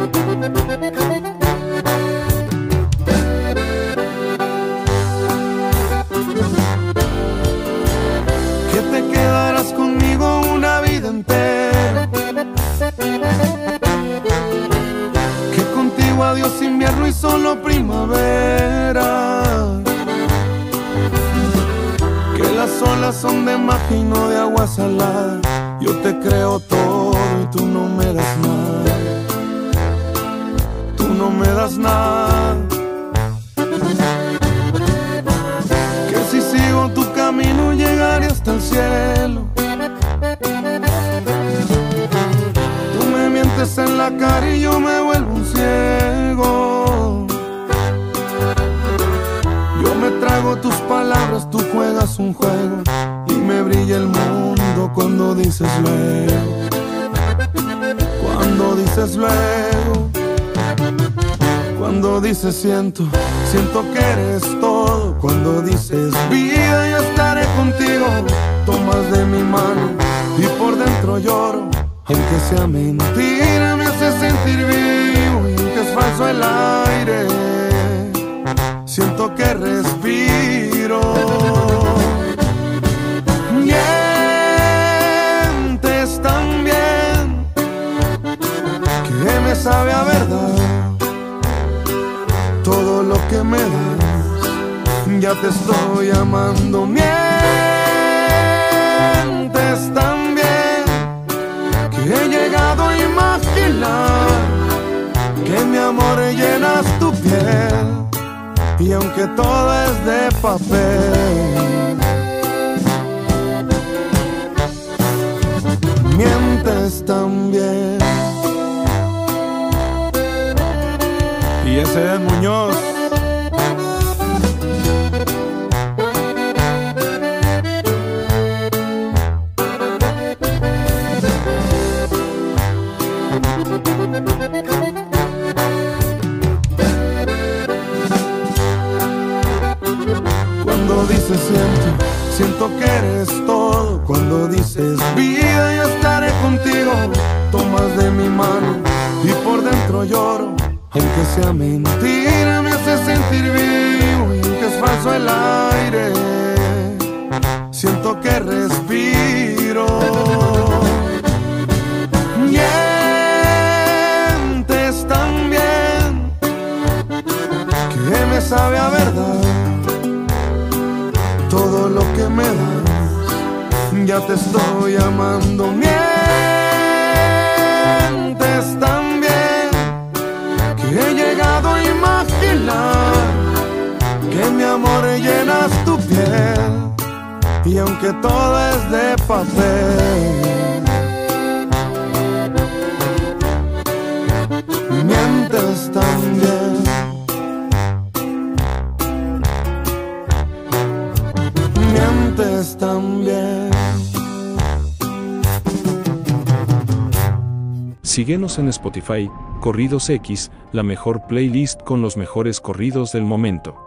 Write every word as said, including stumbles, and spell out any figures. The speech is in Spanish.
Que te quedarás conmigo una vida entera, que contigo adiós invierno y solo primavera, que las olas son de magia y no de agua salada. Yo te creo todo y tú no me das nada, tú no me das nada. Que si sigo tu camino llegaré hasta el cielo. Tú me mientes en la cara y yo me vuelvo un ciego. Yo me trago tus palabras, tú juegas un juego y me brilla el mundo cuando dices luego, cuando dices luego, cuando dices siento, siento que eres todo, cuando dices vida yo estaré contigo, tomas de mi mano y por dentro lloro, aunque sea mentira me hace sentir vivo y aunque es falso el aire, siento que respiro. Mientes tan bien que me sabe a verdad todo lo que me das, ya te estoy amando. Mientes tan bien que he llegado a imaginar que mi amor llenas tu piel. Y aunque todo es de papel, mientes también. Y ese es Muñoz. Cuando dices siento, siento que eres todo, cuando dices vida yo estaré contigo, tomas de mi mano y por dentro lloro, aunque sea mentira me hace sentir vivo y aunque es falso el aire, siento que respiro. Mientes tan bien que me sabe a verdad todo lo que me das, ya te estoy amando. Mientes tan bien que he llegado a imaginar que mi amor llenas tu piel. Y aunque todo es de papel, mientes tan bien. Mientes también. Síguenos en Spotify, Corridos X, la mejor playlist con los mejores corridos del momento.